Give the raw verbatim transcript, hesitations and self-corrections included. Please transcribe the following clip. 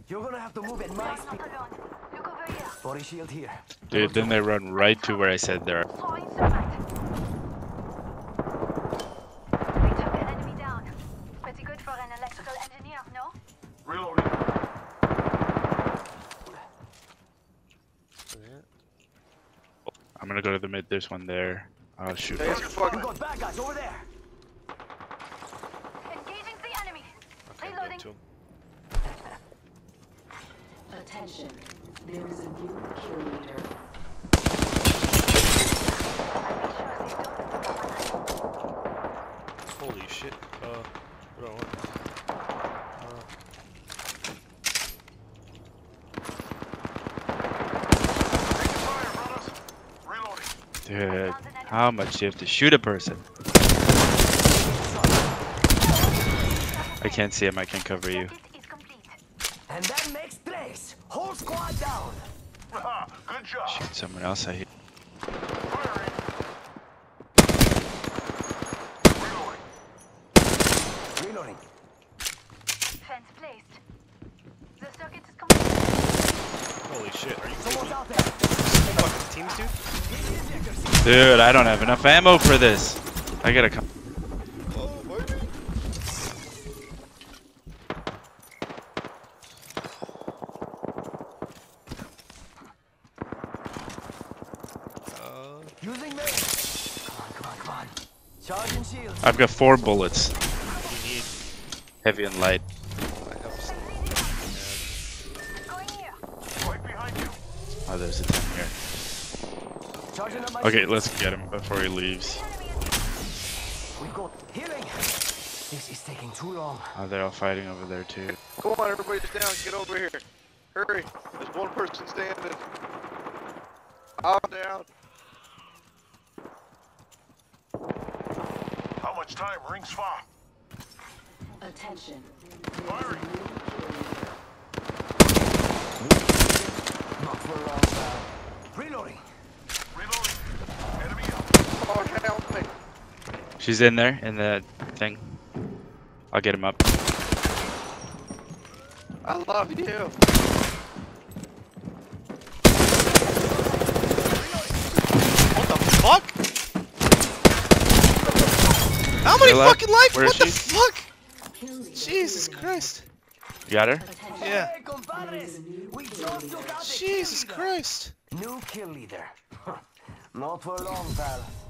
You're gonna have to move at my speed. Look over here. Body shield here. Dude, then they run right to where I said there. Throwing thermite. We took an enemy down. Pretty good for an electrical engineer, no? Reloading. I'm gonna go to the mid. There's one there. I'll shoot. Hey, We got bad guys over there. Engaging the enemy. Reloading. Attention, there is a new kill leader. Holy shit. Uh, what do I want? Dude, how much do you have to shoot a person? I can't see him. I can't cover you. And that makes place. Whole squad down. Good job. Shoot someone else. I hate. Firing. Reloading. Reloading. Fence placed. The circuit is complete. Holy shit, are you kidding Someone's me? out there. Fucking teams, dude? Dude, I don't have enough ammo for this. I gotta come. Oh, baby. Uh, Using me. Come on, come on, come on. Charging shields. I've got four bullets. what do you need? Heavy and light. I have some. Going here. Right behind you. Oh, there's a ten here. Charging up my Okay, shields. let's get him before he leaves. We got healing. This is taking too long. Oh, they're all fighting over there too. Come on, everybody's down. Get over here. Hurry. There's one person standing. I'm down. How much time? Rings far. Attention, Firing. Not for long. Uh, reloading. Reloading. Enemy up. Oh, help me. She's in there in the thing. I'll get him up. I love you. What the fuck? How many Your left. fucking lives? Where is What the she? fuck? kill leader. Jesus Christ. You got her? Attention, Yeah. Hey, compadres. We just took out the Jesus kill leader. Christ. New kill leader. Not for long, pal.